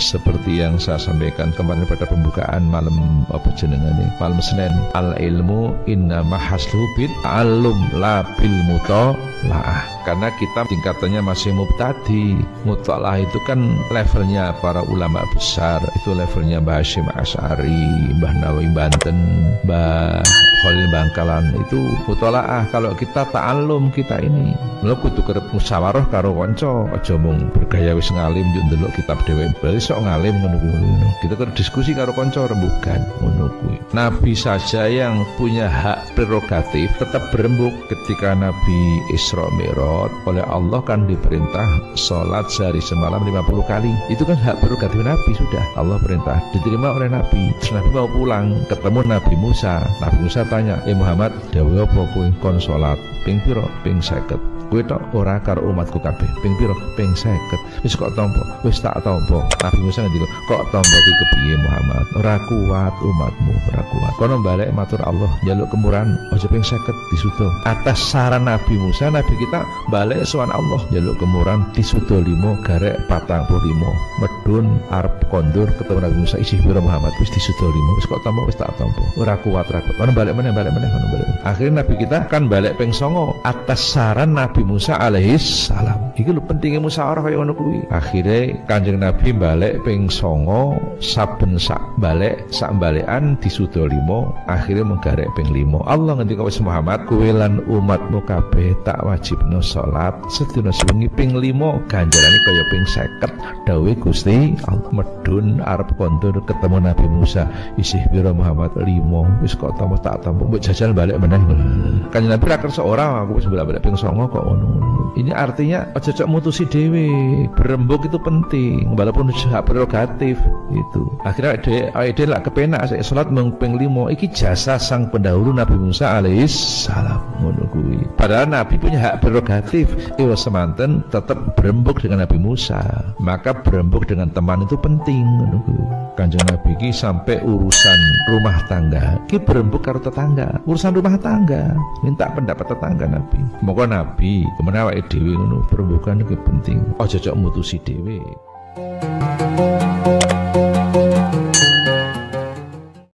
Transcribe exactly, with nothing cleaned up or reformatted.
seperti yang saya sampaikan kemarin pada pembukaan malam apa jenengane malam Senin, al ilmu inna mahaslu bid alum la bil mutalaah. Karena kita tingkatannya masih mubtadi. Mutalaah itu kan levelnya para ulama besar, itu levelnya Mbah Hasyim Asy'ari, Mbah Nawawi Banten, Mbah Khalil Bangkalan, itu mutalaah. Kalau kita ta'allum kita ini lho kudu kerep musyawarah karo kanca, aja mung bergaya wis ngalim yo ndelok kitab dhewe. Berarti sok ngalim ngono kuwi. Kita kudu diskusi karo kanca rembugan ngono kuwi. Nabi saja yang punya hak prerogatif tetap berembuk ketika Nabi Isra Mi'raj oleh Allah kan diperintah sholat sehari semalam lima puluh kali. Itu kan hak prerogatif Nabi, sudah Allah perintah, diterima oleh Nabi. Terus Nabi mau pulang, ketemu Nabi Musa. Nabi Musa tanya, "Eh Muhammad, dawuh apa kowe kon sholat ping pira?" Ping seket. Kowe tok ora karo umatku kabeh. Ping pira? Ping seket. Wis kok tampa? Wis tak tampa. Nabi Musa ngendika, "Kok tampa iki kepiye Muhammad? Ora kuat umatmu, ora kuat. Kono balik matur Allah, njaluk kemurahan aja ping seket disuda." Atas saran Nabi Musa, Nabi kita balik sowan Allah, njaluk kemurahan disuda lima garek patang puluh lima. Medun arep kondur ketemu Nabi Musa, "Isih pira Muhammad?" Wis disuda lima. Wis kok tampa? Wis tak tampa. Ora kuat, ora kuat. Kono balik meneh, balik meneh, kono balik. Akhirnya Nabi kita kan balik ping songo atas saran Nabi Musa alaihis salam. Iki lho pentingnya musyawarah kaya ngono kuwi. Akhire Kanjeng Nabi balik ping songo, saben sak balik sak balekan disuda lima, akhire menggarek ping lima. Allah ngendika wis Muhammad, kowe lan umatmu kabeh tak wajibno salat sedina sewengi ping lima, ganjarane kaya ping seket. Dawuhe Gusti Allah. Medun arep kondur ketemu Nabi Musa, isih pira Muhammad? lima. Wis kok tambah tak tambah mbok jajal balik meneh. Kanjeng Nabi ra kersa ora aku wis balik ping songo kok ngono. Ini artinya aja cok mutusi dewe. Berembuk itu penting walaupun hak prerogatif itu. Akhirnya ade ade lak kepenak saya salat mung ping lima. Iki jasa sang pendahulu Nabi Musa alaihis salam ngono kuwi. Padahal Nabi punya hak prerogatif. Ewa semanten tetap berembuk dengan Nabi Musa. Maka berembuk dengan teman itu penting ngono kuwi. Kanjeng Nabi ki sampai urusan rumah tangga ki berembuk karo tetangga. Urusan rumah tangga minta pendapat tetangga Nabi. Moga Nabi kemana awake dhewe ngono perembukan iki penting. Aja cok mutusi dhewe.